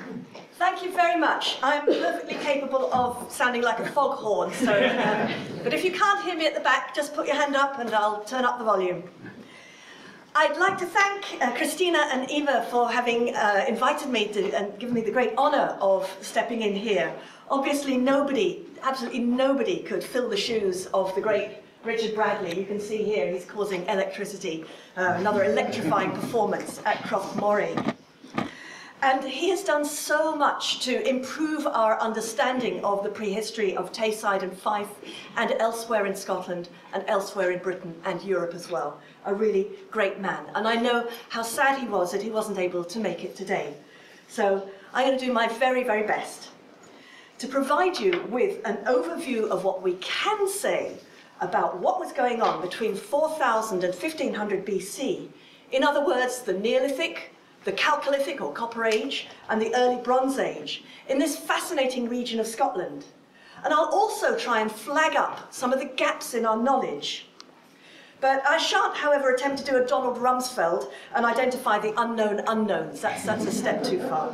Thank you very much. I'm perfectly capable of sounding like a foghorn, so, but if you can't hear me at the back, just put your hand up and I'll turn up the volume. I'd like to thank Christina and Eva for having invited me to, and given me the great honour of stepping in here. Obviously nobody, absolutely nobody could fill the shoes of the great Richard Bradley. You can see here he's causing electricity, another electrifying performance at Croft Moray. And he has done so much to improve our understanding of the prehistory of Tayside and Fife and elsewhere in Scotland and elsewhere in Britain and Europe as well. A really great man. And I know how sad he was that he wasn't able to make it today. So I'm going to do my very, very best to provide you with an overview of what we can say about what was going on between 4000 and 1500 BC. In other words, the Neolithic, the Chalcolithic or Copper Age, and the Early Bronze Age in this fascinating region of Scotland. And I'll also try and flag up some of the gaps in our knowledge. But I shan't, however, attempt to do a Donald Rumsfeld and identify the unknown unknowns. That's a step too far.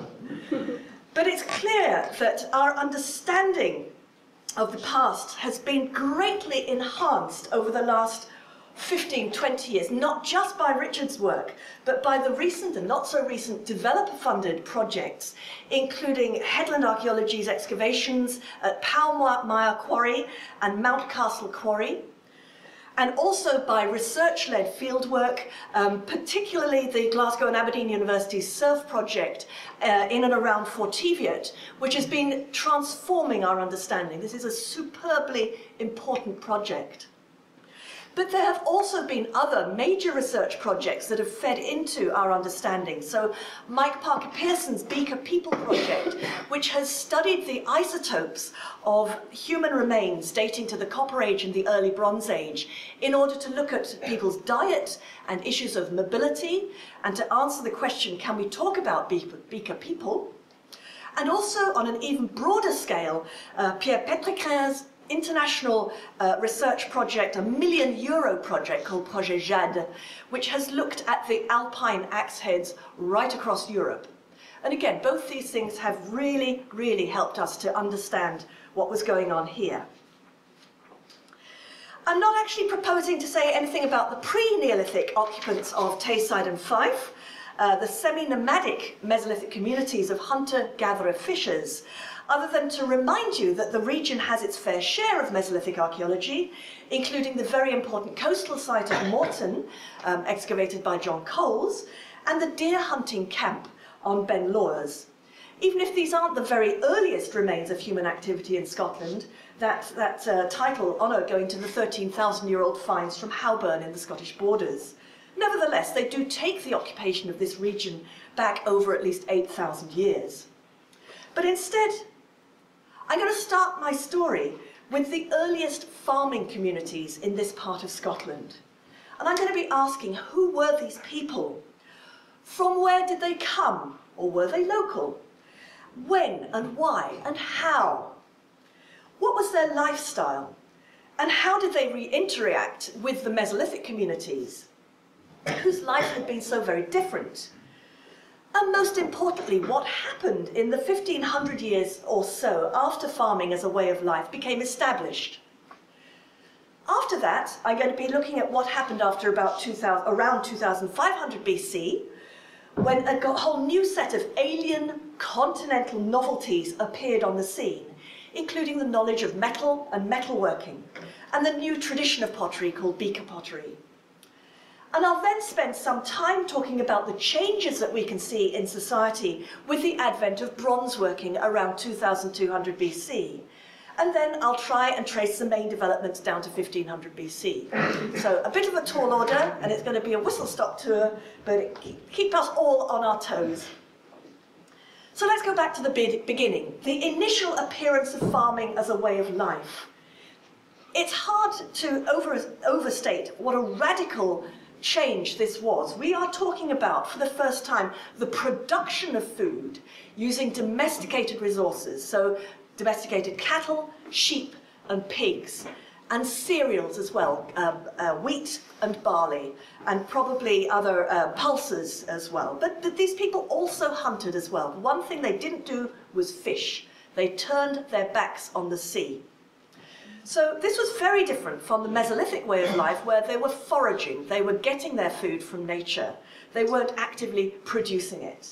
But it's clear that our understanding of the past has been greatly enhanced over the last 15, 20 years, not just by Richard's work, but by the recent and not so recent developer-funded projects, including Headland Archaeology's excavations at Powmire Quarry and Mountcastle Quarry, and also by research-led fieldwork, particularly the Glasgow and Aberdeen University's SURF project in and around Forteviot, which has been transforming our understanding. This is a superbly important project. But there have also been other major research projects that have fed into our understanding. So Mike Parker Pearson's Beaker People project, which has studied the isotopes of human remains dating to the Copper Age and the Early Bronze Age in order to look at people's diet and issues of mobility and to answer the question, can we talk about Beaker People? And also on an even broader scale, Pierre Pétréquin's international research project, a €1 million project called Projet Jade, which has looked at the alpine axe heads right across Europe. And again, both these things have really, really helped us to understand what was going on here. I'm not actually proposing to say anything about the pre-Neolithic occupants of Tayside and Fife, the semi-nomadic Mesolithic communities of hunter-gatherer fishers, other than to remind you that the region has its fair share of Mesolithic archaeology, including the very important coastal site of Morton, excavated by John Coles, and the deer hunting camp on Ben Lawers. Even if these aren't the very earliest remains of human activity in Scotland, that title honour going to the 13,000-year-old finds from Halburn in the Scottish borders. Nevertheless, they do take the occupation of this region back over at least 8,000 years. But instead, I'm going to start my story with the earliest farming communities in this part of Scotland. And I'm going to be asking, who were these people? From where did they come? Or were they local? When and why and how? What was their lifestyle? And how did they interact with the Mesolithic communities, whose life had been so very different? And most importantly, what happened in the 1500 years or so after farming as a way of life became established? After that, I'm going to be looking at what happened after about around 2500 BC, when a whole new set of alien continental novelties appeared on the scene, including the knowledge of metal and metalworking, and the new tradition of pottery called beaker pottery. And I'll then spend some time talking about the changes that we can see in society with the advent of bronze working around 2200 BC. And then I'll try and trace the main developments down to 1500 BC. So a bit of a tall order, and it's going to be a whistle-stop tour, but keep us all on our toes. So let's go back to the beginning, the initial appearance of farming as a way of life. It's hard to overstate what a radical change this was. We are talking about, for the first time, the production of food using domesticated resources, so domesticated cattle, sheep, and pigs, and cereals as well, wheat and barley, and probably other pulses as well. But these people also hunted as well. One thing they didn't do was fish. They turned their backs on the sea. So this was very different from the Mesolithic way of life, where they were foraging. They were getting their food from nature. They weren't actively producing it.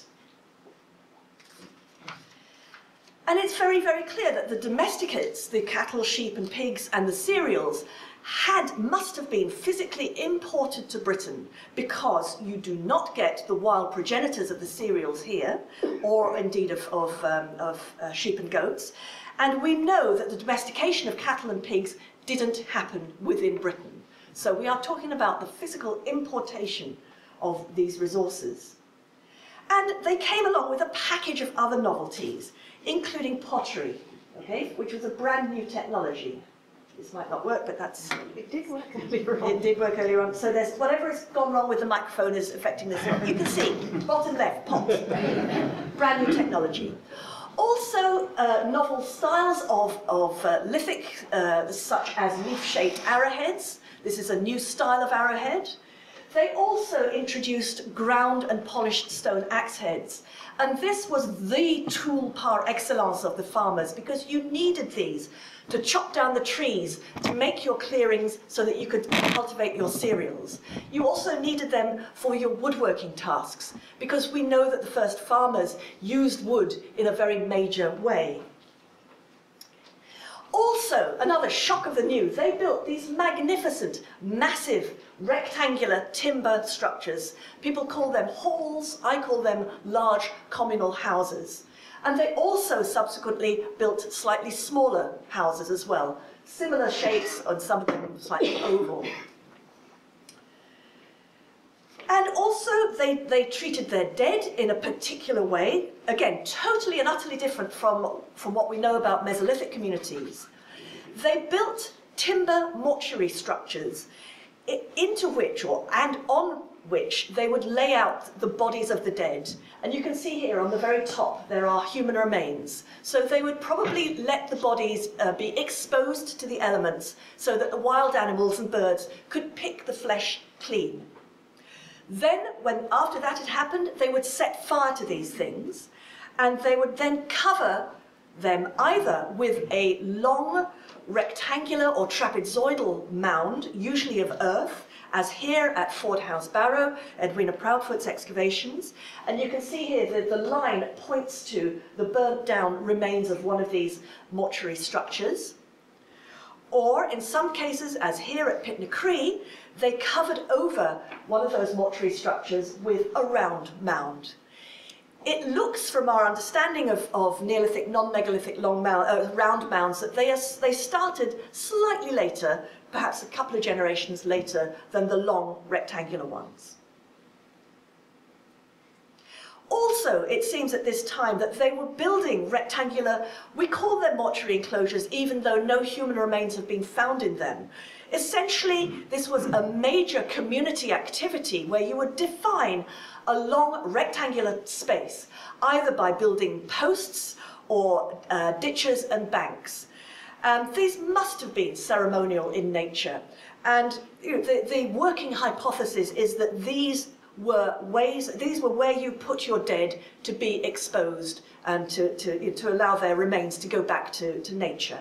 And it's very, very clear that the domesticates, the cattle, sheep and pigs and the cereals, must have been physically imported to Britain, because you do not get the wild progenitors of the cereals here, or indeed of sheep and goats. And we know that the domestication of cattle and pigs didn't happen within Britain. So we are talking about the physical importation of these resources. And they came along with a package of other novelties, including pottery, okay, which was a brand new technology. This might not work, but that's... It did work earlier on. It did work earlier on. So there's whatever has gone wrong with the microphone is affecting this. You can see, bottom left, pots. Brand new technology. Also, novel styles of lithic, such as leaf-shaped arrowheads. This is a new style of arrowhead. They also introduced ground and polished stone axe heads. And this was the tool par excellence of the farmers, because you needed these to chop down the trees, to make your clearings so that you could cultivate your cereals. You also needed them for your woodworking tasks, because we know that the first farmers used wood in a very major way. Also, another shock of the new, they built these magnificent, massive, rectangular timber structures. People call them halls, I call them large communal houses. And they also subsequently built slightly smaller houses as well. Similar shapes, and some of them slightly oval. And also, they treated their dead in a particular way. Again, totally and utterly different from what we know about Mesolithic communities. They built timber mortuary structures into which, and on which, they would lay out the bodies of the dead. And you can see here on the very top, there are human remains. So they would probably let the bodies be exposed to the elements so that the wild animals and birds could pick the flesh clean. Then, after that had happened, they would set fire to these things, and they would then cover them either with a long rectangular or trapezoidal mound, usually of earth, as here at Ford House Barrow, Edwina Proudfoot's excavations. And you can see here that the line points to the burnt down remains of one of these mortuary structures. Or, in some cases, as here at Pitnacree, they covered over one of those mortuary structures with a round mound. It looks, from our understanding of Neolithic, non-megalithic round mounds, that they started slightly later, perhaps a couple of generations later, than the long rectangular ones. Also, it seems at this time that they were building rectangular, we call them mortuary enclosures, even though no human remains have been found in them. Essentially, this was a major community activity where you would define a long rectangular space, either by building posts or ditches and banks. These must have been ceremonial in nature. And the working hypothesis is that these were where you put your dead to be exposed and to allow their remains to go back to nature.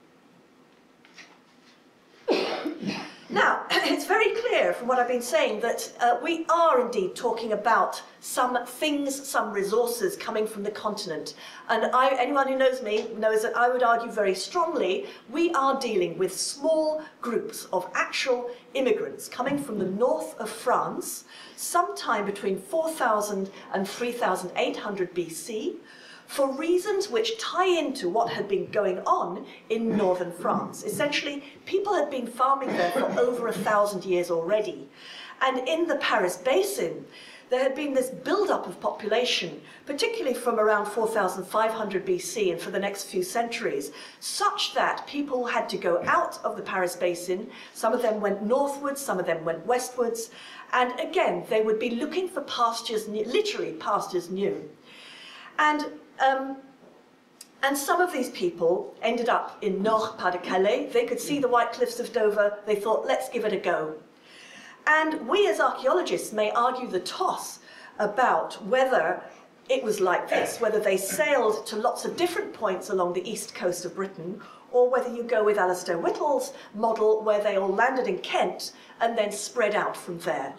Now, it's very clear from what I've been saying that we are indeed talking about some things, some resources coming from the continent. And anyone who knows me knows that I would argue very strongly we are dealing with small groups of actual immigrants coming from the north of France, sometime between 4,000 and 3,800 BC, for reasons which tie into what had been going on in northern France. Essentially, people had been farming there for over 1,000 years already. And in the Paris Basin, there had been this build-up of population, particularly from around 4,500 BC and for the next few centuries, such that people had to go out of the Paris Basin. Some of them went northwards, some of them went westwards, and again, they would be looking for pastures, literally pastures new. And And some of these people ended up in Nord-Pas-de-Calais. They could see the White Cliffs of Dover. They thought, let's give it a go. And we as archaeologists may argue the toss about whether it was like this, whether they sailed to lots of different points along the east coast of Britain, or whether you go with Alistair Whittle's model where they all landed in Kent and then spread out from there.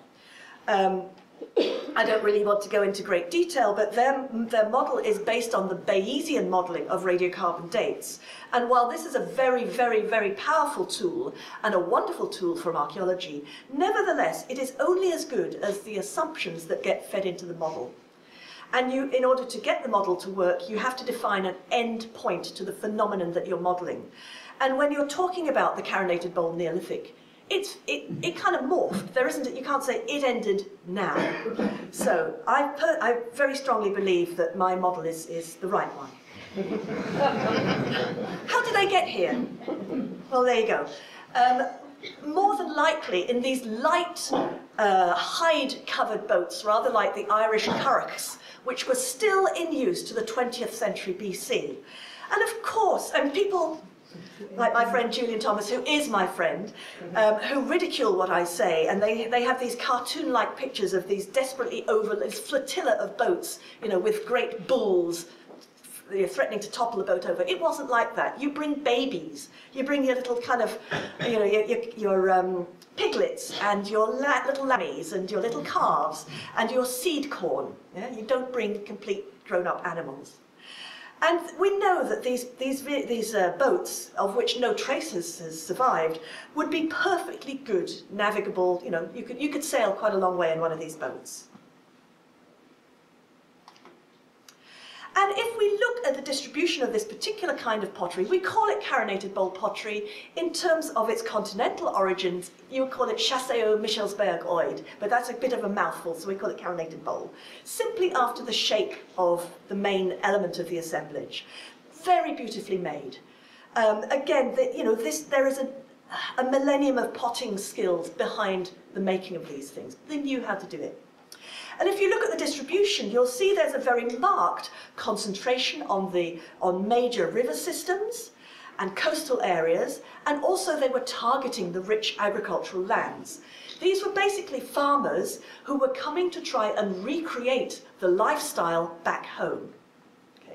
I don't really want to go into great detail, but their model is based on the Bayesian modelling of radiocarbon dates. And while this is a very, very, very powerful tool and a wonderful tool from archaeology, nevertheless, it is only as good as the assumptions that get fed into the model. And in order to get the model to work, you have to define an end point to the phenomenon that you're modelling. And when you're talking about the Carinated Bowl Neolithic, it kind of morphed. There isn't, you can't say it ended now. So I very strongly believe that my model is the right one. How did I get here? Well, there you go. More than likely, in these light hide-covered boats, rather like the Irish currachs, which were still in use to the 20th century BC. And of course, and people like my friend Julian Thomas, who is my friend, who ridicule what I say, and they have these cartoon-like pictures of these desperately this flotilla of boats, you know, with great bulls threatening to topple the boat over. It wasn't like that. You bring babies. You bring your little kind of, you know, your piglets and your little lammies and your little calves and your seed corn. Yeah? You don't bring complete grown-up animals. And we know that these boats, of which no trace has survived, would be perfectly good, navigable. You know, you could sail quite a long way in one of these boats. And if we look at the distribution of this particular kind of pottery, we call it carinated bowl pottery. In terms of its continental origins, you would call it Chasseo-Michelsberg oid, but that's a bit of a mouthful, so we call it carinated bowl, simply after the shape of the main element of the assemblage. Very beautifully made. Again, there is a millennium of potting skills behind the making of these things. They knew how to do it. And if you look at the distribution, you'll see there's a very marked concentration on major river systems and coastal areas, and also they were targeting the rich agricultural lands. These were basically farmers who were coming to try and recreate the lifestyle back home. Okay.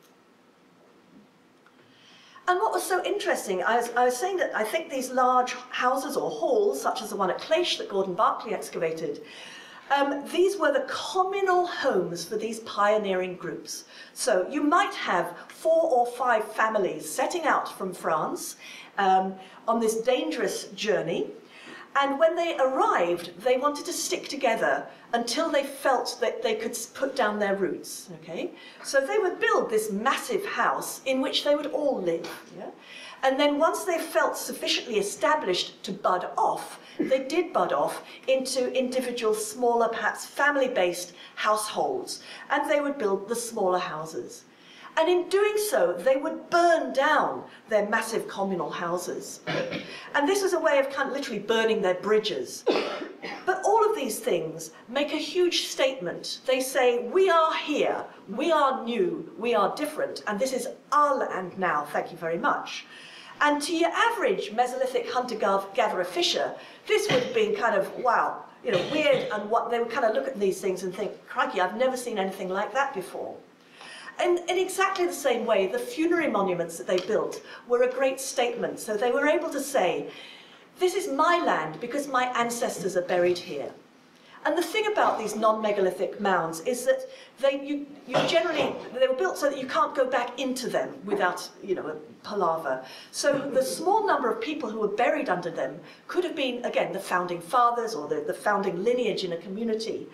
And what was so interesting, I was saying that I think these large houses or halls, such as the one at Cleish that Gordon Barclay excavated, these were the communal homes for these pioneering groups. So you might have 4 or 5 families setting out from France on this dangerous journey. And when they arrived, they wanted to stick together until they felt that they could put down their roots. Okay? So they would build this massive house in which they would all live. Yeah? And then once they felt sufficiently established to bud off, they did bud off into individual, smaller, perhaps family-based households, and they would build the smaller houses. And in doing so, they would burn down their massive communal houses. And this was a way of kind of literally burning their bridges. But all of these things make a huge statement. They say, we are here, we are new, we are different, and this is our land now, thank you very much. And to your average Mesolithic hunter-gatherer fisher, this would have been kind of, wow, you know, weird, and what they would kind of look at these things and think, crikey, I've never seen anything like that before. And in exactly the same way, the funerary monuments that they built were a great statement. So they were able to say, this is my land because my ancestors are buried here. And the thing about these non-megalithic mounds is that they were built so that you can't go back into them without, you know, a palaver. So the small number of people who were buried under them could have been, again, the founding fathers or the founding lineage in a community.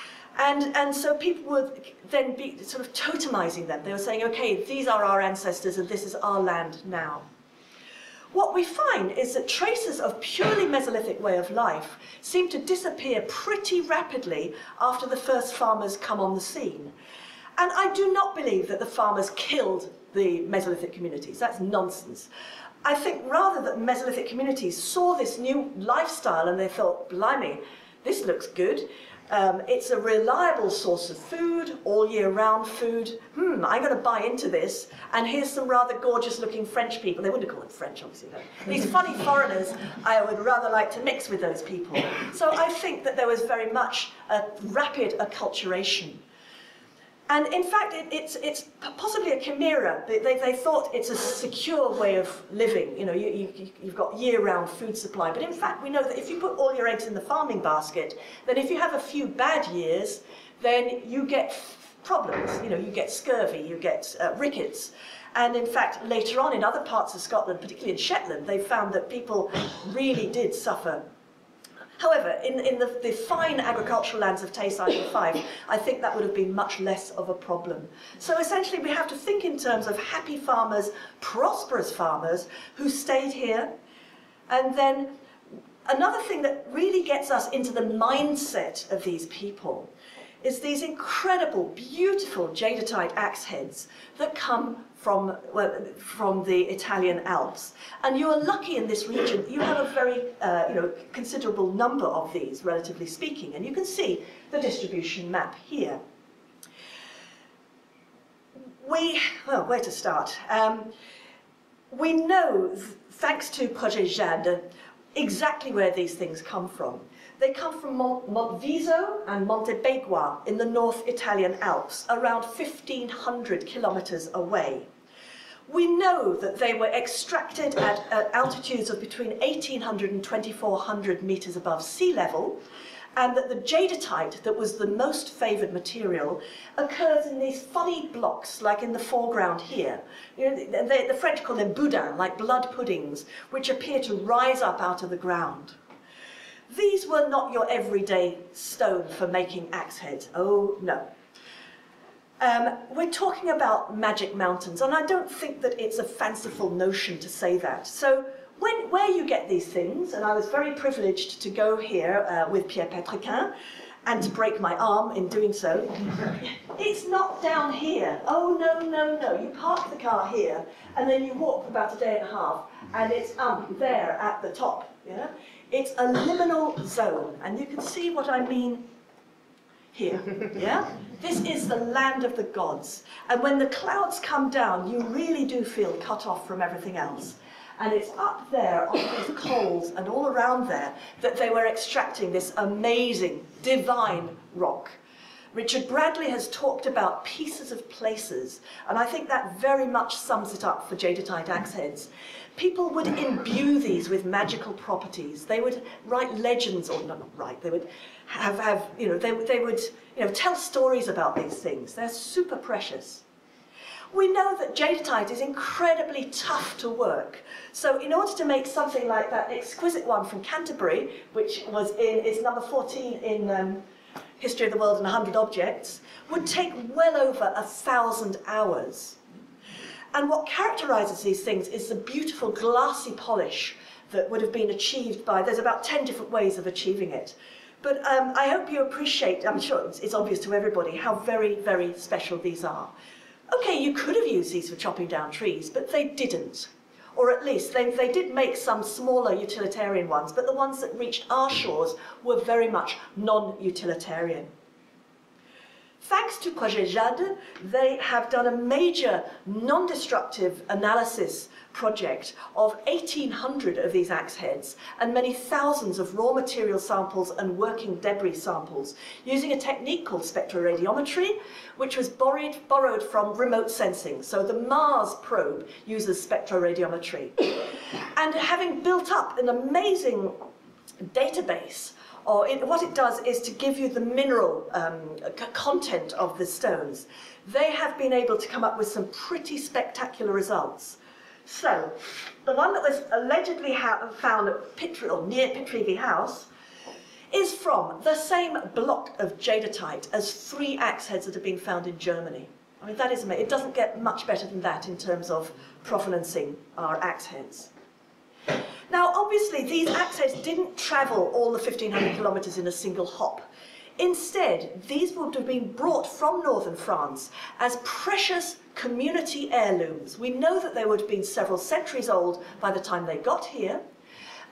And so people would then be sort of totemizing them. They were saying, okay, these are our ancestors and this is our land now. What we find is that traces of purely Mesolithic way of life seem to disappear pretty rapidly after the first farmers come on the scene. And I do not believe that the farmers killed the Mesolithic communities. That's nonsense. I think rather that Mesolithic communities saw this new lifestyle and they thought, blimey, this looks good. It's a reliable source of food, all year round food. I'm going to buy into this. And here's some rather gorgeous looking French people. They wouldn't call them French, obviously. No. These funny foreigners, I would rather like to mix with those people. So I think that there was very much a rapid acculturation. And in fact, it's possibly a chimera. They thought it's a secure way of living. You know, you've got year-round food supply. But in fact, we know that if you put all your eggs in the farming basket, then if you have a few bad years, then you get problems. You know, you get scurvy, you get rickets. And in fact, later on in other parts of Scotland, particularly in Shetland, they found that people really did suffer. However, in the fine agricultural lands of Tayside and Fife, I think that would have been much less of a problem. So essentially we have to think in terms of happy farmers, prosperous farmers who stayed here. And then another thing that really gets us into the mindset of these people is these incredible, beautiful jadeite axe heads that come from the Italian Alps. And you are lucky in this region. You have a very considerable number of these, relatively speaking. And you can see the distribution map here. Well, where to start? We know, thanks to Projet Jade, exactly where these things come from. They come from Monteviso and Montebegua in the North Italian Alps, around 1,500 kilometers away. We know that they were extracted at altitudes of between 1,800 and 2,400 meters above sea level, and that the jadeite, that was the most favored material, occurs in these funny blocks, like in the foreground here. You know, the French call them boudins, like blood puddings, which appear to rise up out of the ground. These were not your everyday stone for making axe heads. Oh, no. We're talking about magic mountains, and I don't think that it's a fanciful notion to say that. So where you get these things, and I was very privileged to go here with Pierre Pétrequin, and to break my arm in doing so, it's not down here. Oh, no, no, no. You park the car here, and then you walk for about a day and a half, and it's up there at the top. Yeah? It's a liminal zone, and you can see what I mean here. Yeah? This is the land of the gods. And when the clouds come down, you really do feel cut off from everything else. And it's up there on these coals and all around there that they were extracting this amazing, divine rock. Richard Bradley has talked about pieces of places, and I think that very much sums it up for jadeite axe heads. People would imbue these with magical properties. They would write legends, or not write, they would they would tell stories about these things. They're super precious. We know that jadeite is incredibly tough to work. So in order to make something like that exquisite one from Canterbury, which is number 14 in History of the World and 100 Objects, would take well over 1,000 hours. And what characterizes these things is the beautiful glassy polish that would have been achieved by, there's about 10 different ways of achieving it. But I hope you appreciate, I'm sure it's obvious to everybody, how very, very special these are. Okay, you could have used these for chopping down trees, but they didn't. Or at least, they did make some smaller utilitarian ones, but the ones that reached our shores were very much non-utilitarian. Thanks to Projet Jade, they have done a major non-destructive analysis project of 1,800 of these axe heads and many thousands of raw material samples and working debris samples using a technique called spectroradiometry, which was borrowed from remote sensing. So the Mars probe uses spectroradiometry. And having built up an amazing database, what it does is to give you the mineral content of the stones. They have been able to come up with some pretty spectacular results. So, the one that was allegedly found at near Pitreavie House is from the same block of jadeite as 3 axe heads that have been found in Germany. I mean, that is amazing. It doesn't get much better than that in terms of provenancing our axe heads. Now, obviously, these axe heads didn't travel all the 1,500 kilometers in a single hop. Instead, these would have been brought from northern France as precious community heirlooms. We know that they would have been several centuries old by the time they got here,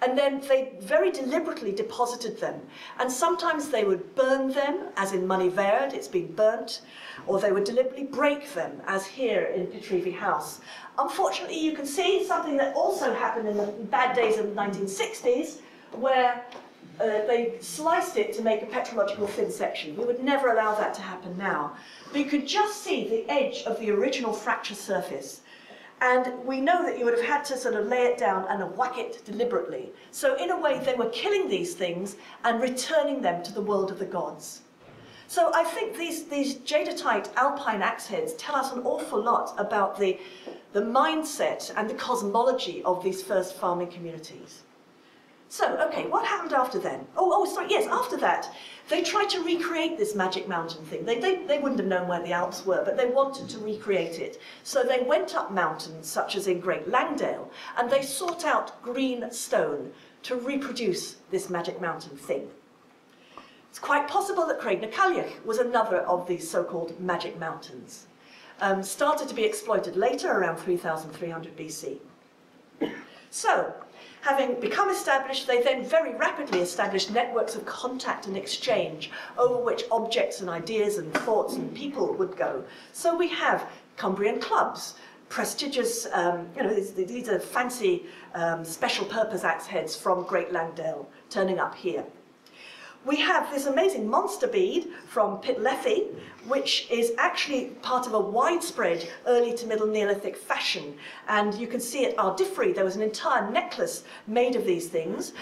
and then they very deliberately deposited them. And sometimes they would burn them, as in Money Verd, it's been burnt, or they would deliberately break them, as here in Pitreavie House. Unfortunately, you can see something that also happened in the bad days of the 1960s, where they sliced it to make a petrological thin section. We would never allow that to happen now. But you could just see the edge of the original fracture surface. And we know that you would have had to sort of lay it down and whack it deliberately. So in a way, they were killing these things and returning them to the world of the gods. So I think these jadeite alpine axe heads tell us an awful lot about the mindset and the cosmology of these first farming communities. So, okay, what happened after then? Sorry, yes, after that, they tried to recreate this magic mountain thing. They wouldn't have known where the Alps were, but they wanted to recreate it. So they went up mountains, such as in Great Langdale, and they sought out green stone to reproduce this magic mountain thing. It's quite possible that Craignacailloch was another of these so-called magic mountains. Started to be exploited later, around 3300 BC. So, having become established, they then very rapidly established networks of contact and exchange over which objects and ideas and thoughts and people would go. So we have Cumbrian clubs, prestigious, these are fancy special purpose axe heads from Great Langdale turning up here. We have this amazing monster bead from Pitlethy, which is actually part of a widespread early to middle Neolithic fashion. And you can see at Ardiffery, there was an entire necklace made of these things.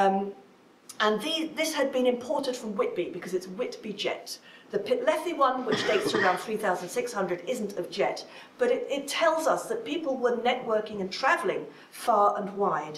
This had been imported from Whitby because it's Whitby jet. The Pitlethy one, which dates to around 3600, isn't of jet, but it tells us that people were networking and travelling far and wide.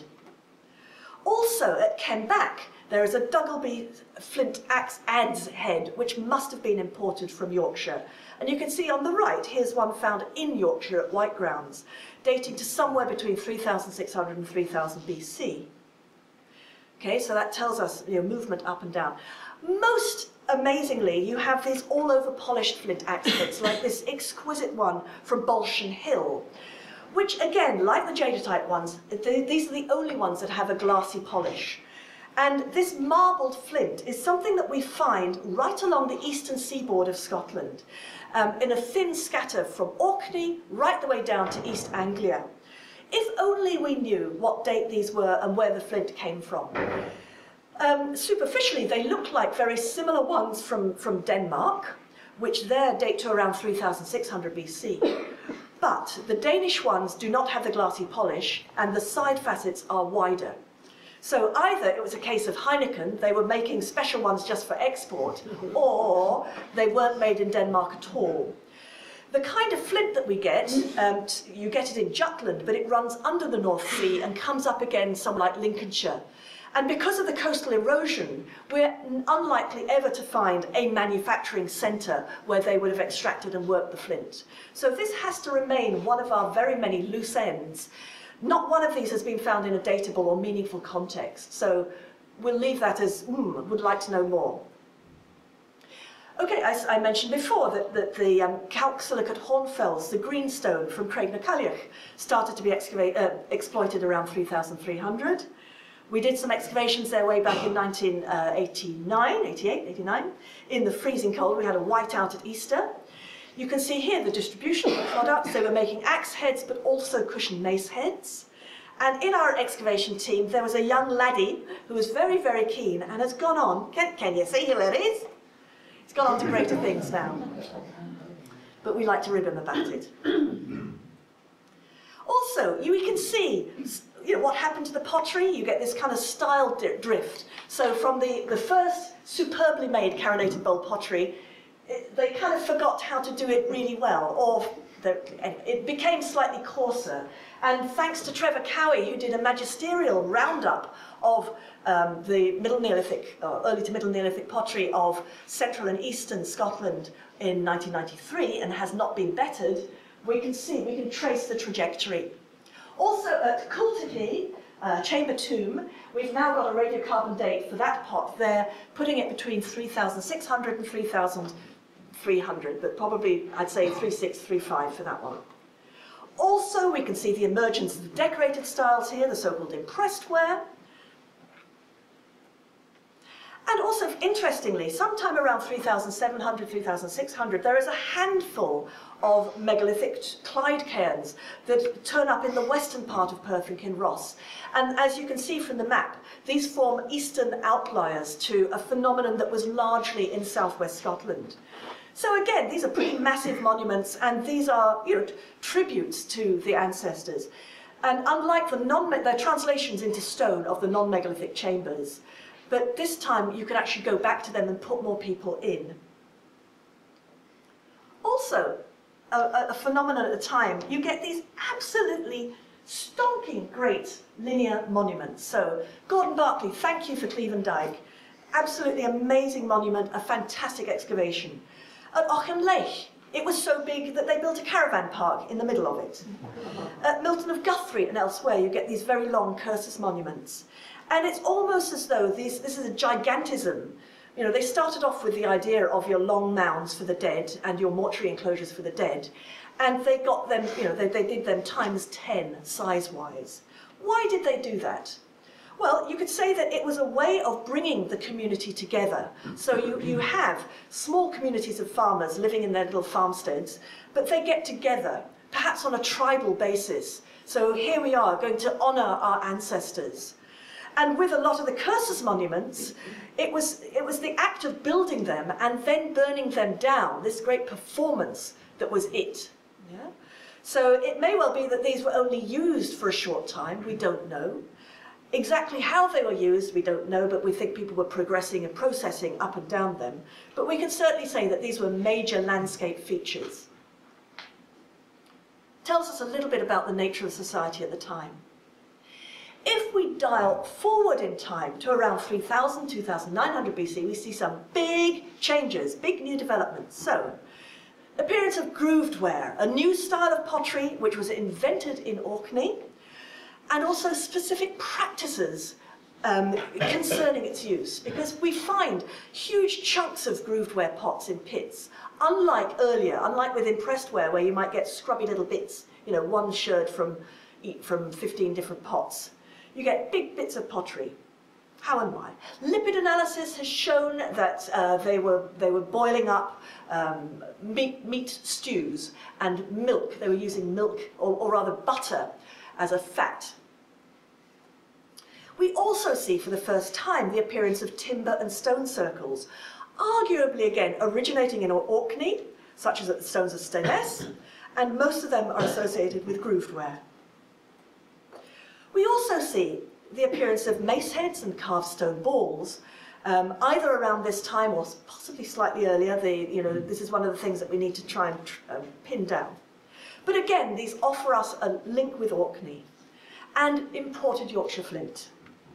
Also at Kenback, there is a Duggleby flint axe adze head, which must have been imported from Yorkshire. And you can see on the right, here's one found in Yorkshire at Whitegrounds, dating to somewhere between 3600 and 3000 BC. Okay, so that tells us movement up and down. Most amazingly, you have these all-over polished flint axe heads, like this exquisite one from Bolshan Hill, which again, like the jadeite ones, these are the only ones that have a glassy polish. And this marbled flint is something that we find right along the eastern seaboard of Scotland, in a thin scatter from Orkney right the way down to East Anglia. If only we knew what date these were and where the flint came from. Superficially, they look like very similar ones from Denmark, which there date to around 3600 BC. But the Danish ones do not have the glassy polish, and the side facets are wider. So either it was a case of Heineken, they were making special ones just for export, or they weren't made in Denmark at all. The kind of flint that we get, you get it in Jutland, but it runs under the North Sea and comes up again somewhere like Lincolnshire. And because of the coastal erosion, we're unlikely ever to find a manufacturing centre where they would have extracted and worked the flint. So this has to remain one of our very many loose ends. Not one of these has been found in a datable or meaningful context. So we'll leave that as, would like to know more. Okay, as I mentioned before, that the calc silicate hornfells, the greenstone from Craignacailloch, started to be exploited around 3300. We did some excavations there way back in 1989, in the freezing cold. We had a whiteout at Easter. You can see here the distribution of the products. They were making axe heads, but also cushion mace heads. And in our excavation team, there was a young laddie who was very, very keen and has gone on. Can you see who it is? He's gone on to greater things now. But we like to rib him about it. Also, we can see what happened to the pottery. You get this kind of style drift. So from the first superbly made carinated bowl pottery, they kind of forgot how to do it really well, or it became slightly coarser. And thanks to Trevor Cowie, who did a magisterial roundup of the Middle Neolithic, early to Middle Neolithic pottery of central and eastern Scotland in 1993, and has not been bettered, we can trace the trajectory. Also at Coultipee, Chamber Tomb, we've now got a radiocarbon date for that pot there, putting it between 3600 and 3300, but probably I'd say 3635 for that one. Also, we can see the emergence of the decorated styles here, the so-called impressed ware. also, interestingly, sometime around 3,700, 3,600, there is a handful of megalithic Clyde cairns that turn up in the western part of Perth and Kinross. And as you can see from the map, these form eastern outliers to a phenomenon that was largely in southwest Scotland. So again, these are pretty massive monuments, and these are, tributes to the ancestors. And unlike the translations into stone of the non-megalithic chambers, but this time you can actually go back to them and put more people in. Also, a phenomenon at the time, you get these absolutely stonking great linear monuments. So, Gordon Berkeley, thank you for Cleven Dyke. Absolutely amazing monument, a fantastic excavation. At Auchinleich, it was so big that they built a caravan park in the middle of it. At Milton of Guthrie and elsewhere, you get these very long cursus monuments. And it's almost as though this is a gigantism. They started off with the idea of your long mounds for the dead and your mortuary enclosures for the dead. And they got them, they did them times 10 size-wise. Why did they do that? Well, you could say that it was a way of bringing the community together. So you have small communities of farmers living in their little farmsteads, but they get together, perhaps on a tribal basis. So here we are, going to honour our ancestors. And with a lot of the cursus monuments, it was the act of building them and then burning them down, this great performance that was it. Yeah? So it may well be that these were only used for a short time, we don't know. Exactly how they were used, we don't know, but we think people were progressing and processing up and down them. But we can certainly say that these were major landscape features. Tells us a little bit about the nature of society at the time. If we dial forward in time to around 3000, 2900 BC, we see some big changes, big new developments. So, appearance of grooved ware, a new style of pottery which was invented in Orkney, and also specific practices concerning its use, because we find huge chunks of grooved ware pots in pits, unlike earlier, unlike with impressed ware where you might get scrubby little bits, one sherd from 15 different pots. You get big bits of pottery. How and why? Lipid analysis has shown that they were boiling up meat stews and milk. They were using milk, or rather butter, as a fat. We also see for the first time the appearance of timber and stone circles, arguably again originating in Orkney, such as at the stones of Staines, and most of them are associated with grooved ware. We also see the appearance of mace heads and carved stone balls, either around this time or possibly slightly earlier. This is one of the things that we need to try and pin down. But again, these offer us a link with Orkney and imported Yorkshire flint.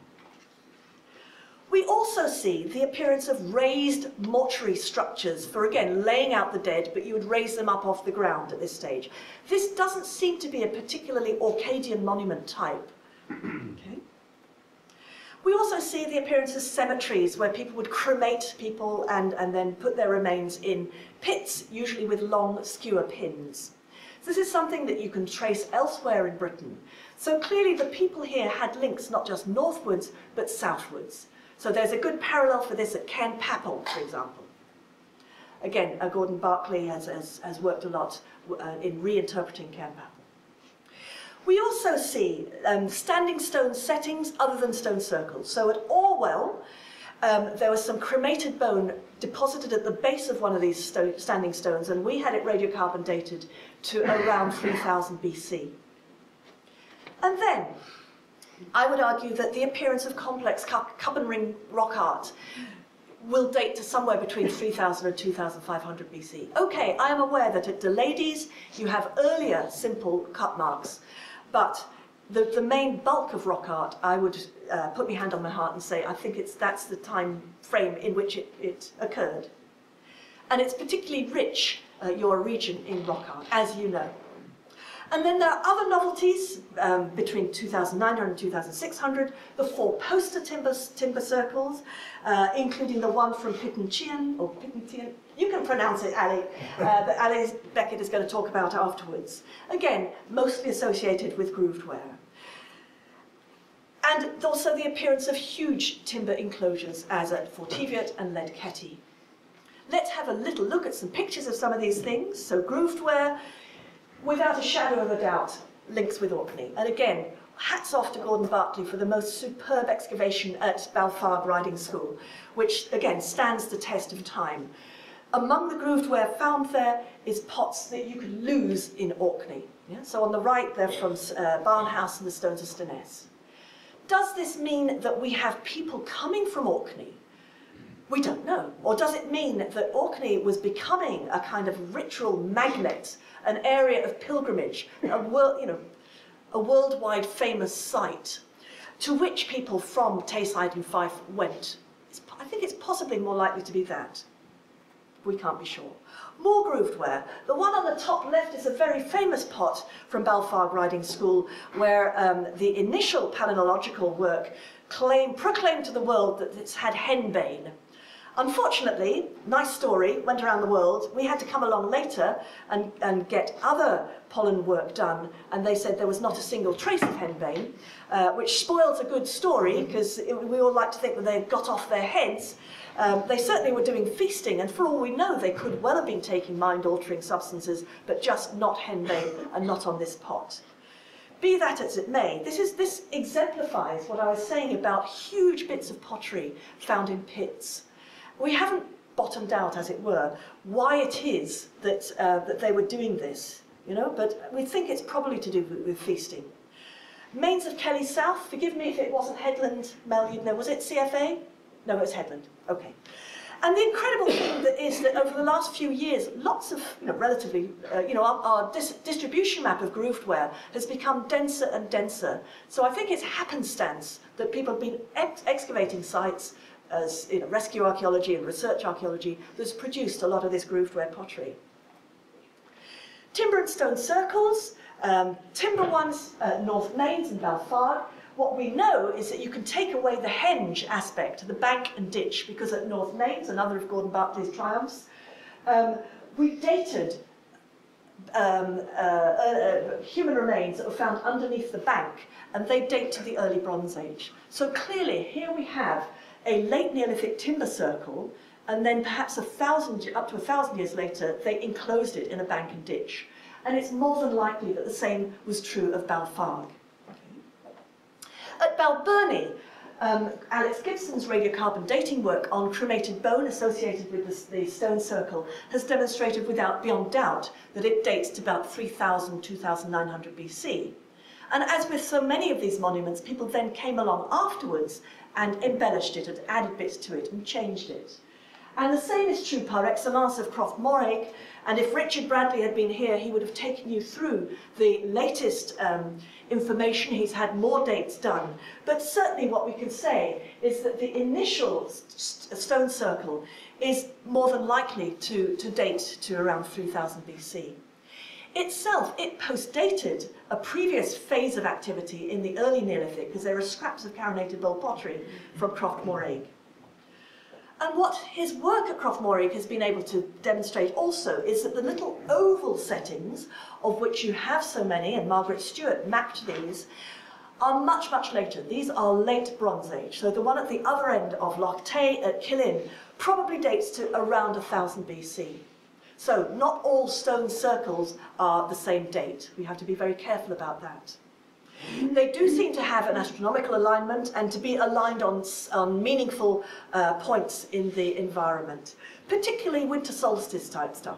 We also see the appearance of raised mortuary structures for, again, laying out the dead, but you would raise them up off the ground at this stage. This doesn't seem to be a particularly Orcadian monument type. Okay. We also see the appearance of cemeteries where people would cremate people and then put their remains in pits, usually with long skewer pins. This is something that you can trace elsewhere in Britain. So clearly the people here had links not just northwards, but southwards. So there's a good parallel for this at Cairn Papel, for example. Again, Gordon Berkeley has worked a lot in reinterpreting Cairn Papel. We also see standing stone settings other than stone circles. So at Orwell, there was some cremated bone deposited at the base of one of these standing stones, and we had it radiocarbon dated to around 3000 BC. And then, I would argue that the appearance of complex cup and ring rock art will date to somewhere between 3000 and 2500 BC. Okay, I am aware that at Deladies you have earlier simple cut marks, but the main bulk of rock art, I would put my hand on my heart and say I think that's the time frame in which it occurred. And it's particularly rich, your region, in rock art, as you know. And then there are other novelties between 2900 and 2600, the 4 poster timber circles, including the one from Pittenchian, or Pittentian. You can pronounce it, Ali, that Ali Beckett is going to talk about afterwards. Again, mostly associated with grooved ware. And also the appearance of huge timber enclosures, as at Fortiviot and Ledketty. Let's have a little look at some pictures of some of these things. So grooved ware, without a shadow of a doubt, links with Orkney. And again, hats off to Gordon Barclay for the most superb excavation at Balfarg Riding School, which again stands the test of time. Among the grooved ware found there is pots that you could lose in Orkney. Yeah? So on the right, they're from Barnhouse and the Stones of Stoness. Does this mean that we have people coming from Orkney? We don't know. Or does it mean that Orkney was becoming a kind of ritual magnet, an area of pilgrimage, a worldwide famous site to which people from Tayside and Fife went? I think it's possibly more likely to be that. We can't be sure. More grooved ware. The one on the top left is a very famous pot from Balfarg Riding School, where the initial palynological work proclaimed to the world that it's had henbane. Unfortunately, nice story, went around the world. We had to come along later and get other pollen work done, and they said there was not a single trace of henbane, which spoils a good story, because we all like to think that they got off their heads. They certainly were doing feasting, and for all we know, they could well have been taking mind-altering substances, but just not henbane and not on this pot. Be that as it may, this exemplifies what I was saying about huge bits of pottery found in pits. We haven't bottomed out, as it were, why it is that, that they were doing this, but we think it's probably to do with feasting. Mains of Kelly South, forgive me if it wasn't Headland, Mel, you'd know, was it CFA? No, it was Headland, okay. And the incredible thing that is that over the last few years, lots of, relatively, our distribution map of grooved ware has become denser and denser. So I think it's happenstance that people have been excavating sites as rescue archaeology and research archaeology that's produced a lot of this grooved ware pottery. Timber and stone circles, timber ones at North Mains and Balfarg. What we know is that you can take away the henge aspect, the bank and ditch, because at North Mains, another of Gordon Barclay's triumphs, we dated human remains that were found underneath the bank, and they date to the early Bronze Age. So clearly, here we have a late Neolithic timber circle, and then perhaps up to 1,000 years later, they enclosed it in a bank and ditch. And it's more than likely that the same was true of Balfarg. At Balburney, Alex Gibson's radiocarbon dating work on cremated bone associated with the stone circle has demonstrated beyond doubt that it dates to about 3,000, 2,900 BC. And as with so many of these monuments, people then came along afterwards and embellished it and added bits to it and changed it. And the same is true par excellence of Croft Morrig, and if Richard Bradley had been here, he would have taken you through the latest information. He's had more dates done. But certainly what we can say is that the initial stone circle is more than likely to date to around 3000 BC. Itself, it post-dated a previous phase of activity in the early Neolithic, because there are scraps of carinated bowl pottery from Croft Morrig. And what his work at Croft Morrig has been able to demonstrate also is that the little oval settings, of which you have so many, and Margaret Stewart mapped these, are much, much later. These are late Bronze Age. So the one at the other end of Loch Tay at Killin probably dates to around 1000 BC. So not all stone circles are the same date. We have to be very careful about that. They do seem to have an astronomical alignment and to be aligned on meaningful points in the environment, particularly winter solstice type stuff.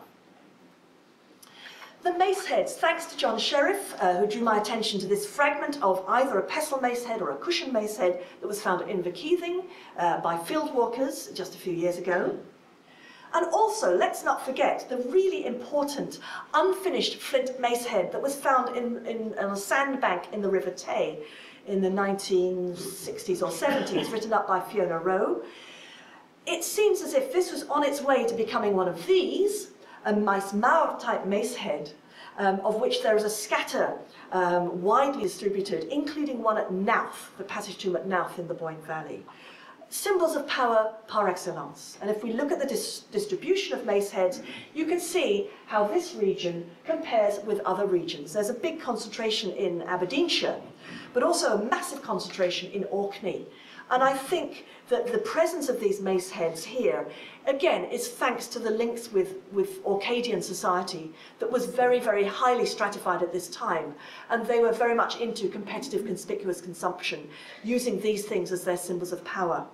The mace heads, thanks to John Sheriff, who drew my attention to this fragment of either a pestle mace head or a cushion mace head that was found at Inverkeithing by field walkers just a few years ago. And also, let's not forget the really important unfinished flint mace head that was found on a sandbank in the River Tay in the 1960s or 70s, written up by Fiona Rowe. It seems as if this was on its way to becoming one of these, a Maes Mawr type mace head, of which there is a scatter widely distributed, including one at Knowth, the passage tomb at Knowth in the Boyne Valley. Symbols of power par excellence. And if we look at the distribution of mace heads, you can see how this region compares with other regions. There's a big concentration in Aberdeenshire, but also a massive concentration in Orkney. And I think that the presence of these mace heads here, again, is thanks to the links with Orcadian society that was very, very highly stratified at this time. And they were very much into competitive, conspicuous consumption, using these things as their symbols of power.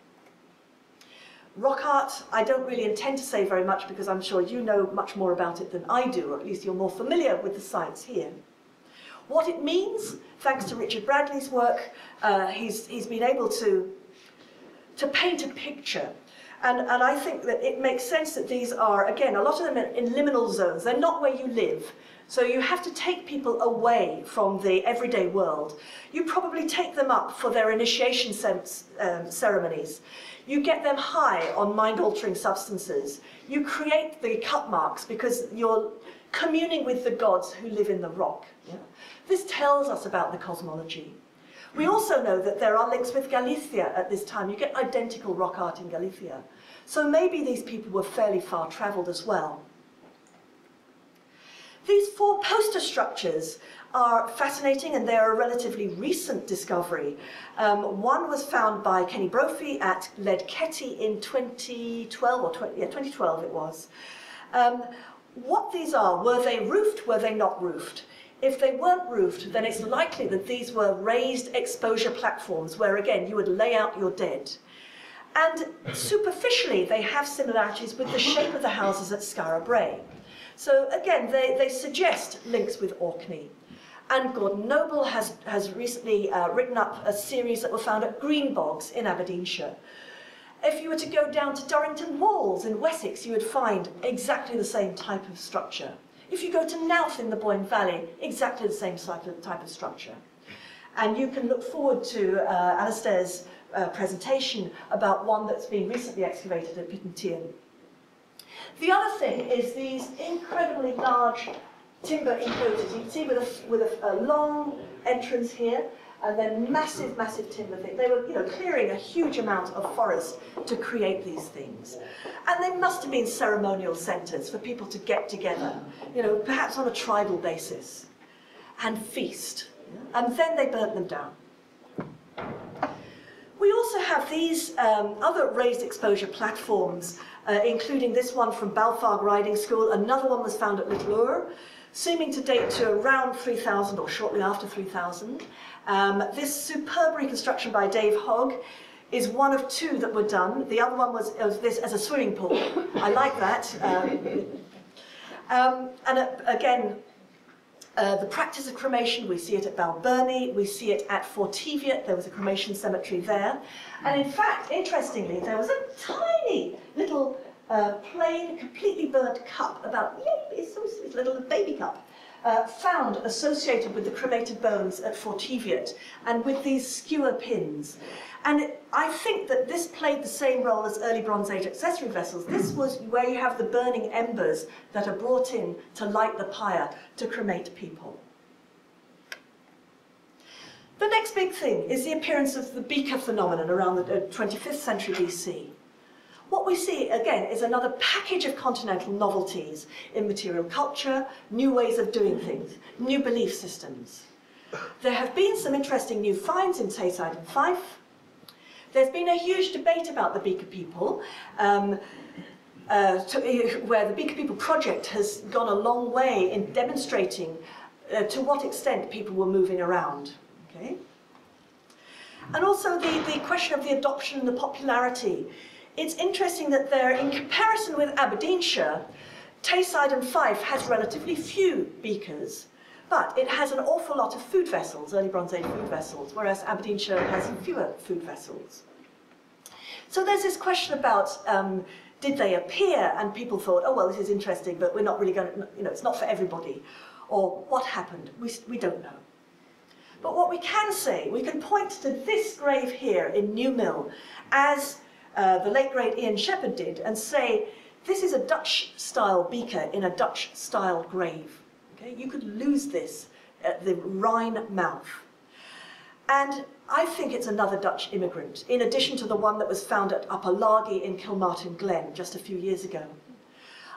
Rock art, I don't really intend to say very much because I'm sure you know much more about it than I do, or at least you're more familiar with the science here. What it means, thanks to Richard Bradley's work, he's been able to paint a picture. And I think that it makes sense that these are, again, a lot of them in liminal zones. They're not where you live. So you have to take people away from the everyday world. You probably take them up for their initiation ceremonies. You get them high on mind-altering substances. You create the cut marks because you're communing with the gods who live in the rock. Yeah? This tells us about the cosmology. We also know that there are links with Galicia at this time. You get identical rock art in Galicia. So maybe these people were fairly far travelled as well. These four poster structures are fascinating, and they're a relatively recent discovery. One was found by Kenny Brophy at Ledketty in 2012, or 2012 it was. What these are, were they roofed, were they not roofed? If they weren't roofed, then it's likely that these were raised exposure platforms where, again, you would lay out your dead. And superficially, they have similarities with the shape of the houses at Skara Brae. So again, they suggest links with Orkney. And Gordon Noble has recently written up a series that were found at Green Bogs in Aberdeenshire. If you were to go down to Durrington Walls in Wessex, you would find exactly the same type of structure. If you go to Knowth in the Boyne Valley, exactly the same type of structure. And you can look forward to Alistair's presentation about one that's been recently excavated at Pittentean. The other thing is these incredibly large timber enclosures. You can see with a long entrance here, and then massive, massive timber thing. They were, clearing a huge amount of forest to create these things. And they must have been ceremonial centres for people to get together, perhaps on a tribal basis, and feast. And then they burnt them down. We also have these other raised exposure platforms, including this one from Balfarg Riding School. Another one was found at Little Ur, seeming to date to around 3000 or shortly after 3000. This superb reconstruction by Dave Hogg is one of two that were done. The other one was this as a swimming pool. I like that. Again, the practice of cremation, we see it at Balbirnie, we see it at Forteviot. There was a cremation cemetery there. And in fact, interestingly, there was a tiny little plain, completely burnt cup, it's so sweet, little baby cup, found associated with the cremated bones at Forteviot, and with these skewer pins. And I think that this played the same role as early Bronze Age accessory vessels. This was where you have the burning embers that are brought in to light the pyre, to cremate people. The next big thing is the appearance of the beaker phenomenon around the 25th century BC. What we see, again, is another package of continental novelties in material culture, new ways of doing things, new belief systems. There have been some interesting new finds in Tayside and Fife. There's been a huge debate about the Beaker people, where the Beaker People project has gone a long way in demonstrating to what extent people were moving around. Okay? And also the question of the adoption and the popularity. It's interesting that there, in comparison with Aberdeenshire, Tayside and Fife has relatively few beakers, but it has an awful lot of food vessels, early Bronze Age food vessels, whereas Aberdeenshire has fewer food vessels. So there's this question about, did they appear? And people thought, oh, well, this is interesting, but we're not really going to, it's not for everybody. Or what happened? We don't know. But what we can say, we can point to this grave here in New Mill as the late great Ian Shepherd did, and say, this is a Dutch-style beaker in a Dutch-style grave. Okay? You could lose this at the Rhine mouth. And I think it's another Dutch immigrant, in addition to the one that was found at Upper Largy in Kilmartin Glen just a few years ago.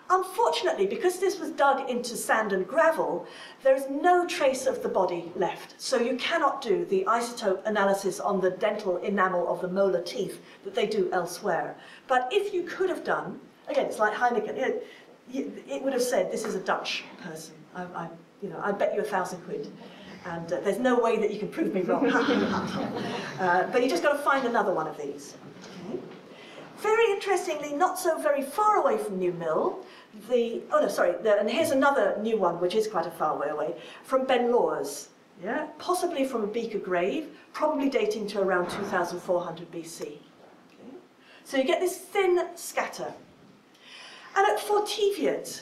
Unfortunately, because this was dug into sand and gravel, there is no trace of the body left. So you cannot do the isotope analysis on the dental enamel of the molar teeth that they do elsewhere. But if you could have done, again, it's like Heineken, it would have said, this is a Dutch person. I bet you £1,000. And there's no way that you can prove me wrong. But you just got to find another one of these. Okay. Very interestingly, not so very far away from New Mill, and here's another new one, which is quite a far way away, from Ben Lawers, yeah? Possibly from a beaker grave, probably dating to around 2400 BC. Okay. So you get this thin scatter. And at Forteviot,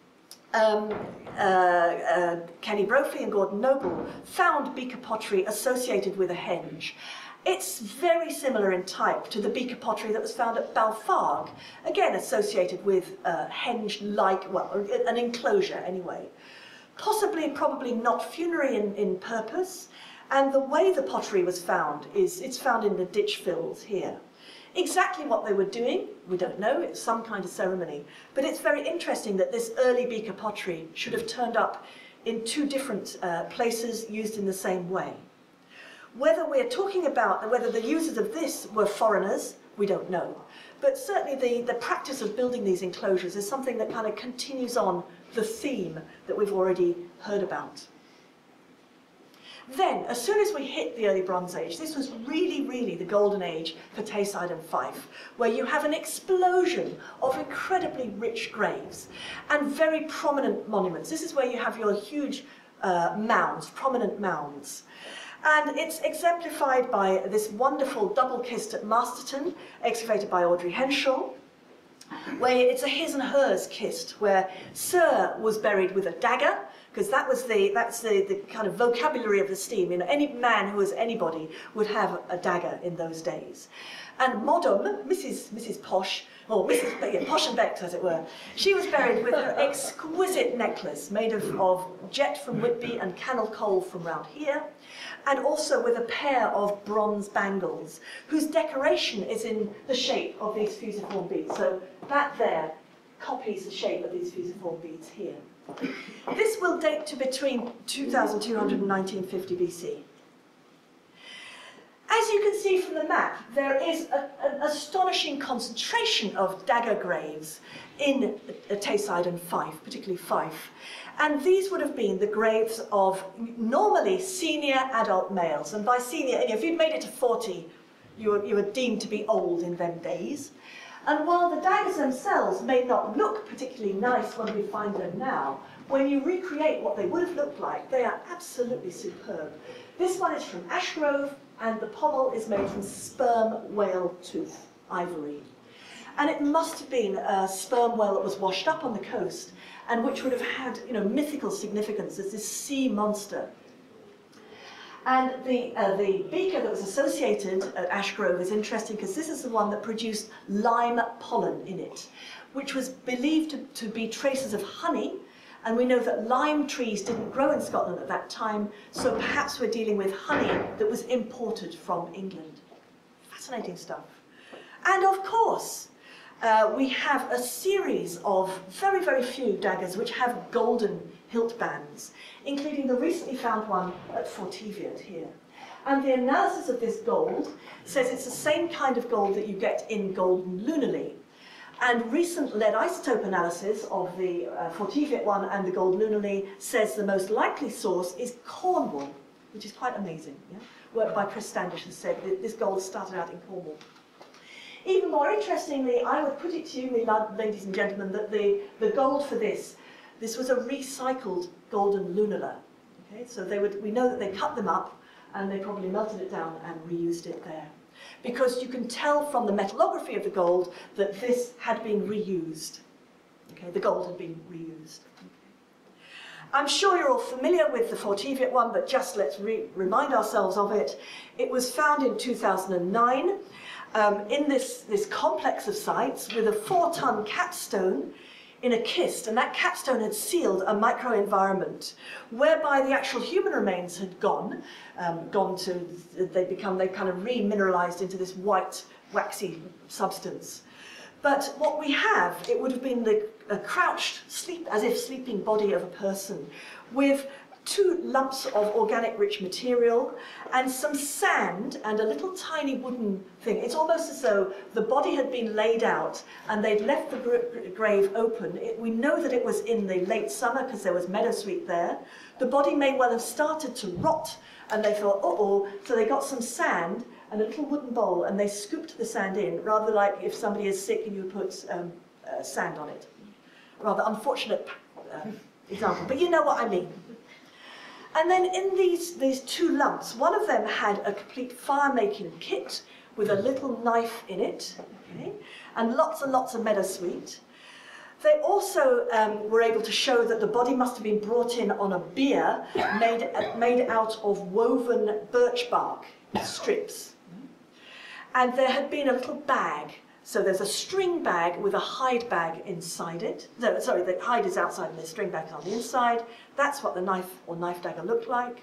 Kenny Brophy and Gordon Noble found beaker pottery associated with a henge. It's very similar in type to the beaker pottery that was found at Balfarg, again associated with henge-like, well, an enclosure anyway. Possibly, probably not funerary in purpose, and the way the pottery was found is it's found in the ditch fills here. Exactly what they were doing, we don't know, it's some kind of ceremony, but it's very interesting that this early beaker pottery should have turned up in two different places used in the same way. Whether we're talking about whether the users of this were foreigners, we don't know. But certainly the practice of building these enclosures is something that kind of continues on the theme that we've already heard about. Then, as soon as we hit the early Bronze Age, this was really, really the golden age for Tayside and Fife, where you have an explosion of incredibly rich graves and very prominent monuments. This is where you have your huge mounds, prominent mounds. And it's exemplified by this wonderful double kist at Masterton, excavated by Audrey Henschel, where it's a his and hers kist, where Sir was buried with a dagger, because that's the kind of vocabulary of the steam. You know, any man who was anybody would have a dagger in those days. And Madame, Mrs. Posh, or Posh and Becks as it were, she was buried with her exquisite necklace made of jet from Whitby and cannel coal from round here, and also with a pair of bronze bangles, whose decoration is in the shape of these fusiform beads. So that there copies the shape of these fusiform beads here. This will date to between 2200 and 1950 BC. As you can see from the map, there is an astonishing concentration of dagger graves in Tayside and Fife, particularly Fife. And these would have been the graves of normally senior adult males. And by senior, if you'd made it to 40, you were deemed to be old in them days. And while the daggers themselves may not look particularly nice when we find them now, when you recreate what they would have looked like, they are absolutely superb. This one is from Ashgrove, and the pommel is made from sperm whale tooth, ivory. And it must have been a sperm whale that was washed up on the coast, and which would have had, mythical significance as this sea monster. And the beaker that was associated at Ashgrove is interesting because this is the one that produced lime pollen in it, which was believed to be traces of honey, and we know that lime trees didn't grow in Scotland at that time, so perhaps we're dealing with honey that was imported from England. Fascinating stuff. And of course, we have a series of very, very few daggers which have golden hilt bands, including the recently found one at Forteviot here. And the analysis of this gold says it's the same kind of gold that you get in golden lunarly. And recent lead isotope analysis of the Forteviot one and the gold lunarly says the most likely source is Cornwall, which is quite amazing. Yeah? Work by Chris Standish has said that this gold started out in Cornwall. Even more interestingly, I would put it to you, ladies and gentlemen, that the gold for this was a recycled golden lunula. Okay? So we know that they cut them up and they probably melted it down and reused it there. Because you can tell from the metallography of the gold that this had been reused. Okay? The gold had been reused. Okay. I'm sure you're all familiar with the Forteviot one, but just let's remind ourselves of it. It was found in 2009 in this complex of sites with a 4-ton capstone in a kist, and that capstone had sealed a microenvironment whereby the actual human remains had they kind of remineralized into this white, waxy substance. But what we have, it would have been a crouched, as if sleeping body of a person with 2 lumps of organic rich material and some sand and a little tiny wooden thing. It's almost as though the body had been laid out and they'd left the grave open. We know that it was in the late summer because there was meadowsweet there. The body may well have started to rot and they thought, uh-oh, so they got some sand and a little wooden bowl and they scooped the sand in, rather like if somebody is sick and you put sand on it. Rather unfortunate example, but you know what I mean. And then in these 2 lumps, one of them had a complete fire-making kit with a little knife in it, okay, and lots of meadowsweet. They also were able to show that the body must have been brought in on a bier made out of woven birch bark strips. And there had been a little bag. So there's a string bag with a hide bag inside it. No, sorry, the hide is outside and the string bag is on the inside. That's what the knife or knife dagger looked like.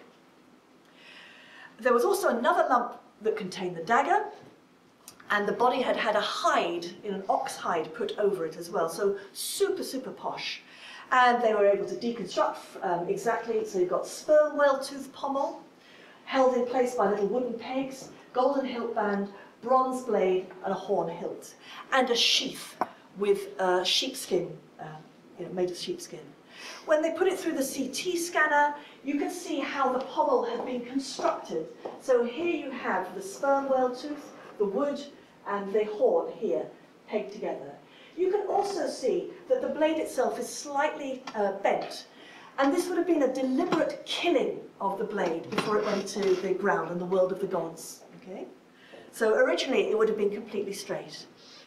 There was also another lump that contained the dagger, and the body had had a hide, in an ox hide, put over it as well. So super, super posh. And they were able to deconstruct exactly. So you've got sperm whale tooth pommel, held in place by little wooden pegs, golden hilt band, bronze blade and a horn hilt, and a sheath with sheepskin, made of sheepskin. When they put it through the CT scanner, you can see how the pommel had been constructed. So here you have the sperm whale tooth, the wood, and the horn here, pegged together. You can also see that the blade itself is slightly bent, and this would have been a deliberate killing of the blade before it went to the ground and the world of the gods. Okay? So originally it would have been completely straight.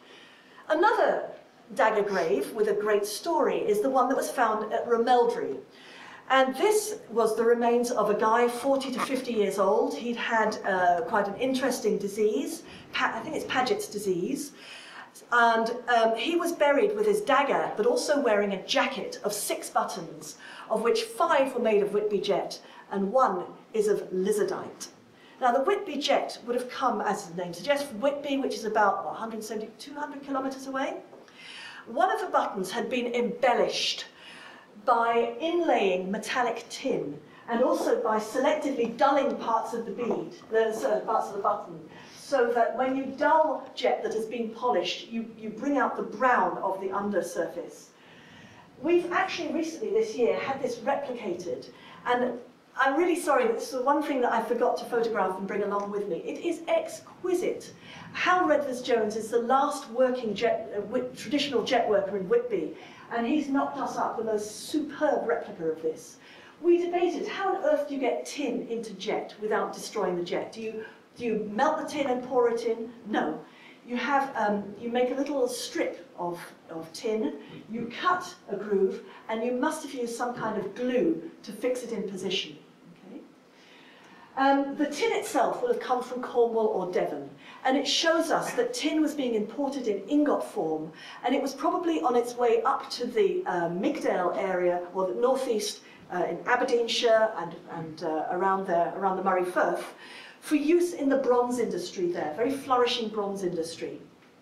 Another dagger grave with a great story is the one that was found at Romeldry. And this was the remains of a guy 40 to 50 years old. He'd had quite an interesting disease. I think it's Paget's disease. And he was buried with his dagger, but also wearing a jacket of 6 buttons, of which 5 were made of Whitby jet and 1 is of lizardite. Now, the Whitby jet would have come, as the name suggests, from Whitby, which is about 170, 200 kilometres away. One of the buttons had been embellished by inlaying metallic tin and also by selectively dulling parts of the bead, parts of the button, so that when you dull jet that has been polished, you bring out the brown of the undersurface. We've actually recently, this year, had this replicated, and I'm really sorry, but this is the one thing that I forgot to photograph and bring along with me. It is exquisite. Hal Redvers-Jones is the last working traditional jet worker in Whitby, and he's knocked us up the most superb replica of this. We debated, how on earth do you get tin into jet without destroying the jet? Do you melt the tin and pour it in? No. You make a little strip of tin, you cut a groove, and you must have used some kind of glue to fix it in position. Okay? The tin itself will have come from Cornwall or Devon, and it shows us that tin was being imported in ingot form, and it was probably on its way up to the Migdale area, or the northeast in Aberdeenshire and around the Murray Firth, for use in the bronze industry there, very flourishing bronze industry.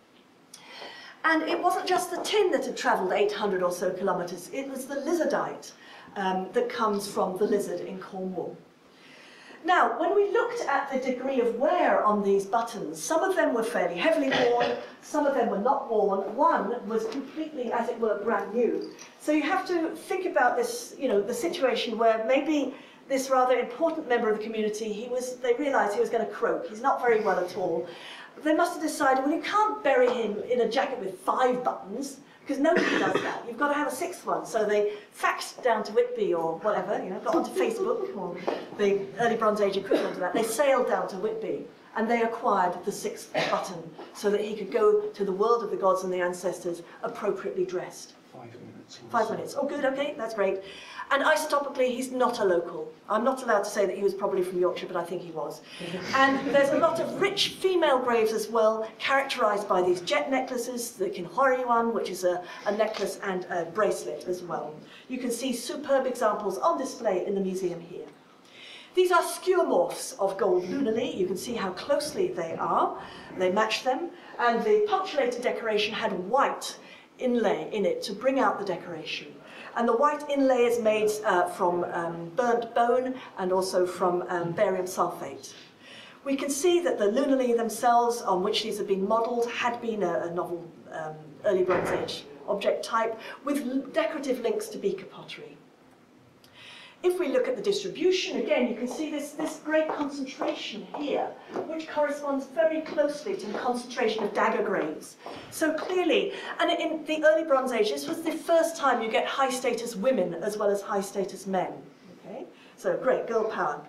And it wasn't just the tin that had travelled 800 or so kilometres, it was the lizardite that comes from the lizard in Cornwall. Now, when we looked at the degree of wear on these buttons, some of them were fairly heavily worn, some of them were not worn, one was completely, as it were, brand new. So you have to think about this, the situation where maybe this rather important member of the community, they realised he was going to croak. He's not very well at all. They must have decided, well, you can't bury him in a jacket with 5 buttons, because nobody does that. You've got to have a 6th one. So they faxed down to Whitby or whatever, got onto Facebook, or the early Bronze Age equivalent of that. They sailed down to Whitby, and they acquired the 6th button so that he could go to the world of the gods and the ancestors appropriately dressed. 5 minutes. 5 minutes. Oh, good, okay, that's great. And isotopically, he's not a local. I'm not allowed to say that he was probably from Yorkshire, but I think he was. And there's a lot of rich female graves as well, characterised by these jet necklaces, the Kinhori one, which is a necklace and a bracelet as well. You can see superb examples on display in the museum here. These are skeuomorphs of gold lunarly. You can see how closely they are. They match them. And the punctulated decoration had white inlay in it to bring out the decoration. And the white inlay is made from burnt bone and also from barium sulfate. We can see that the lunulae themselves, on which these have been modelled, had been a novel early Bronze Age object type with decorative links to beaker pottery. If we look at the distribution, again, you can see this great concentration here, which corresponds very closely to the concentration of dagger graves. So clearly, and in the early Bronze Age, this was the first time you get high-status women as well as high-status men. Okay? So great, girl power.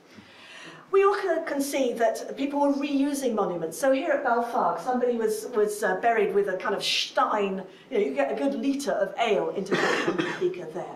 We also can see that people were reusing monuments. So here at Balfarg, somebody was buried with a kind of stein. You get a good litre of ale into that beaker there.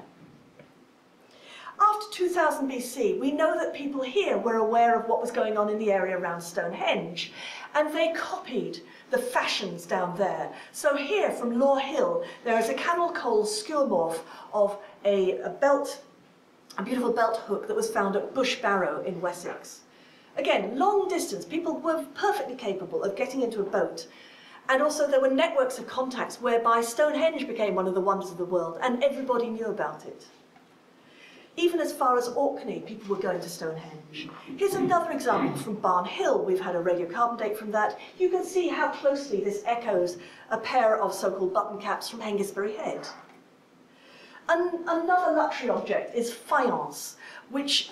After 2000 BC, we know that people here were aware of what was going on in the area around Stonehenge, and they copied the fashions down there. So here, from Law Hill, there is a camel coal skeuomorph of a beautiful belt hook that was found at Bush Barrow in Wessex. Again, long distance, people were perfectly capable of getting into a boat. And also there were networks of contacts whereby Stonehenge became one of the wonders of the world, and everybody knew about it. Even as far as Orkney, people were going to Stonehenge. Here's another example from Barn Hill. We've had a radiocarbon date from that. You can see how closely this echoes a pair of so-called button caps from Hengistbury Head. Another luxury object is faience, which,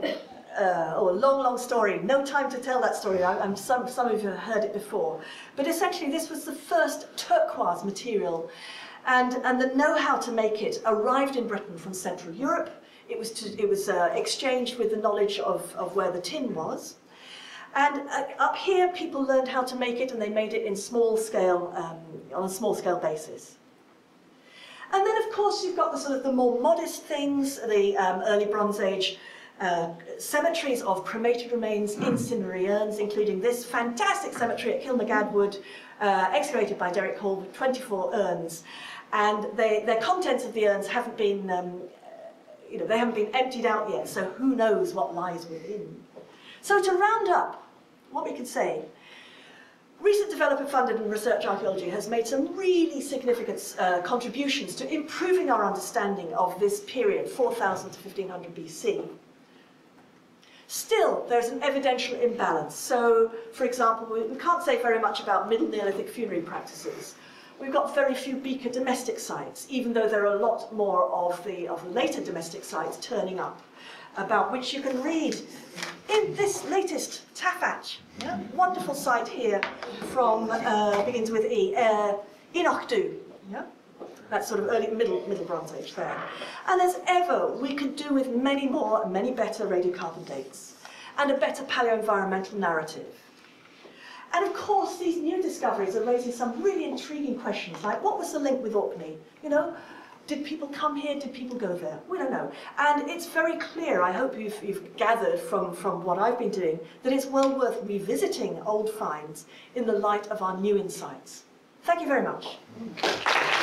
a long story, no time to tell that story. Some of you have heard it before. But essentially this was the first turquoise material, and the know-how to make it arrived in Britain from Central Europe. It was exchanged with the knowledge of where the tin was. And up here, people learned how to make it, and they made it in small scale, on a small scale basis. And then, of course, you've got the more modest things, the early Bronze Age cemeteries of cremated remains in cinerary urns, including this fantastic cemetery at Kilmagadwood, excavated by Derek Hall with 24 urns. And the contents of the urns haven't been they haven't been emptied out yet, so who knows what lies within. So to round up, what we can say, recent developer-funded and research archaeology has made some really significant contributions to improving our understanding of this period, 4000 to 1500 BC. Still, there's an evidential imbalance. So, for example, we can't say very much about Middle Neolithic funerary practices. We've got very few beaker domestic sites, even though there are a lot more of the later domestic sites turning up, about which you can read in this latest Tafach. Yeah? Wonderful site here from, begins with E, Inochdu. Yeah? That's sort of early, middle Bronze Age there. And as ever, we could do with many more and many better radiocarbon dates, and a better paleoenvironmental narrative. And of course, these new discoveries are raising some really intriguing questions, like what was the link with Orkney? Did people come here? Did people go there? We don't know. And it's very clear, I hope you've gathered from what I've been doing, that it's well worth revisiting old finds in the light of our new insights. Thank you very much.